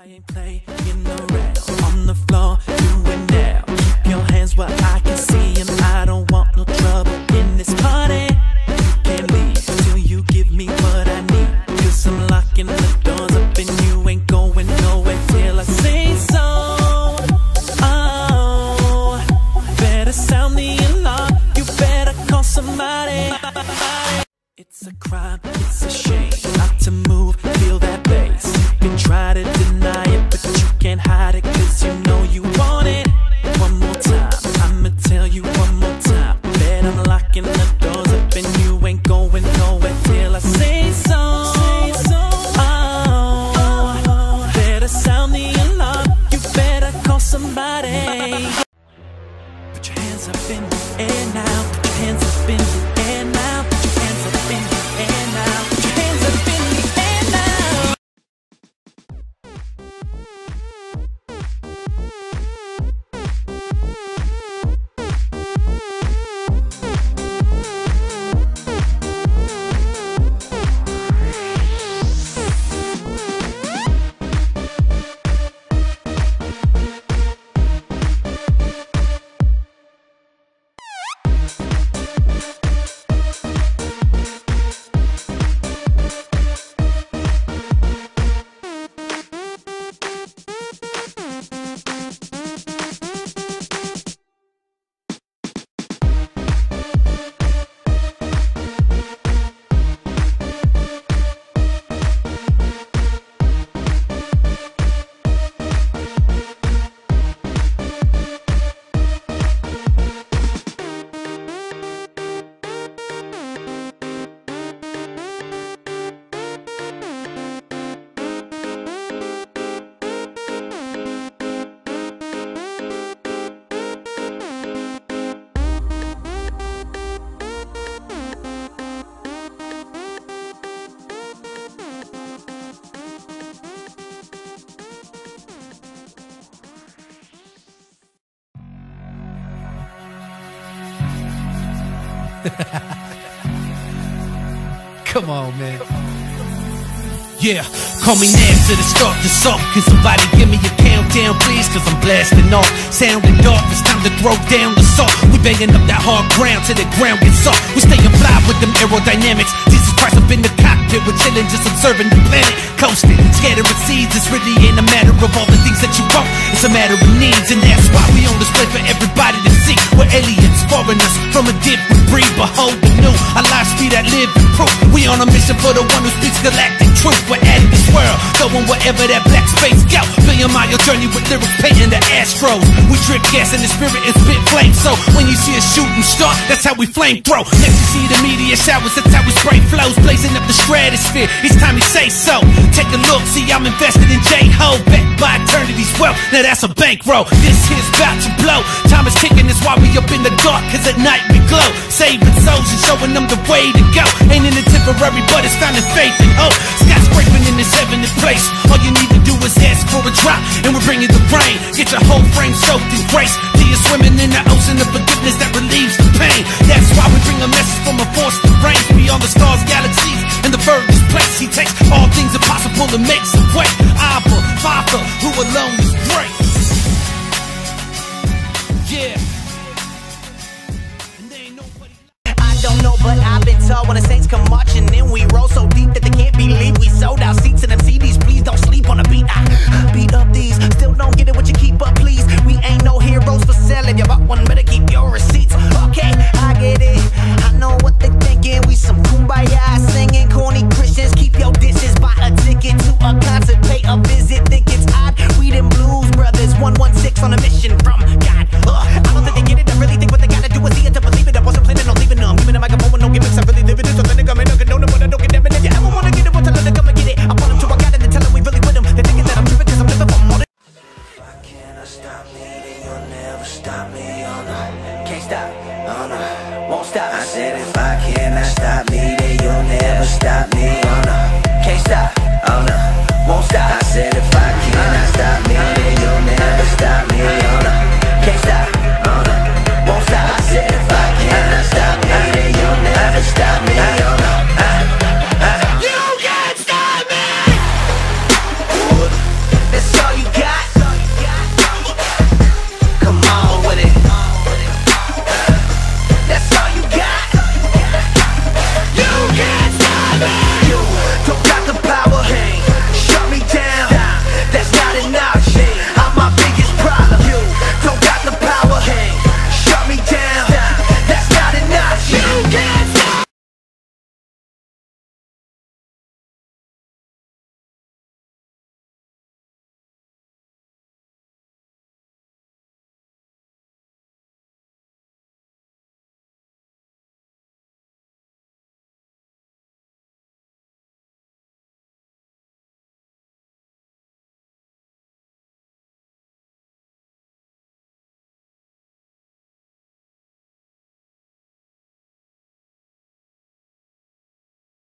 I ain't playing around on the floor, do it now. Keep your hands where I can see them. I don't want no trouble in this party. You can't leave till you give me what I need. Cause I'm locking the doors up and you ain't going nowhere till I say so. Oh, better sound the alarm. You better call somebody. It's a crime, it's a shame not to move, feel that bass. You can try to deny it, but you can't hide it, cause you know you want it. One more time, I'ma tell you one more time. Bet I'm locking the doors up and you ain't going nowhere till I say so. Oh, better sound the alarm. You better call somebody. Put your hands up in the air now. Put your hands up in the air now. Put your hands up in the air now. Put your hands up in the air now. Come on, man. Yeah, call me Nas to the start the song. Can somebody give me a countdown, please? Cause I'm blasting off. Sounding dark, it's time to throw down the salt. We banging up that hard ground till the ground gets soft. We staying fly with them aerodynamics. Jesus Christ up in the cockpit, we're chilling, just observing the planet. Coasting, scattering seeds. It's really ain't a matter of all the things that you want. It's a matter of needs, and that's why we on display for everybody to see. We're aliens, foreigners from a different breed. Behold the new, our lives be that live and proof. We on a mission for the one who speaks galactic truth. We're at this world, going wherever that black space go. Billion-mile journey with lyrics painting the astros. We drip gas in the spirit and spit flames. So when you see a shooting star, that's how we flame throw. Next you see the meteor showers, that's how we spray flows, blazing up the stratosphere. Each time we say so. Take a look, see I'm invested in J-Ho, backed by eternity's wealth. Now that's a bankroll. This here's about to blow. Time is ticking, that's why we up in the dark, cause at night we glow. Saving souls and showing them the way to go. Ain't in the temporary, but it's finding faith and hope. Skyscraping in this heavenly place. All you need to do is ask for a drop, and we're bringing the rain. Get your whole frame soaked in grace. Till you're swimming in the ocean of forgiveness that relieves the pain. That's why we bring a message from a force that reigns beyond the stars, galaxies, and the furthest place. He takes all things impossible and makes a way. Abba, Father, who alone is great. Yeah. Don't know, but I've been told when the Saints come marching in, we roll so deep that they can't believe we sold out seats in them CDs. Please don't sleep on the beat. I beat up these, still don't get it, what you keep up, please. We ain't no heroes for sale. If you bought one, better keep your receipts. Okay, I get it. I know what they thinking. We some kumbaya singing, corny Christians. Keep your dishes, buy a ticket to a concert, pay a visit. Think it's odd? We them blues brothers, 116 on a mission from God.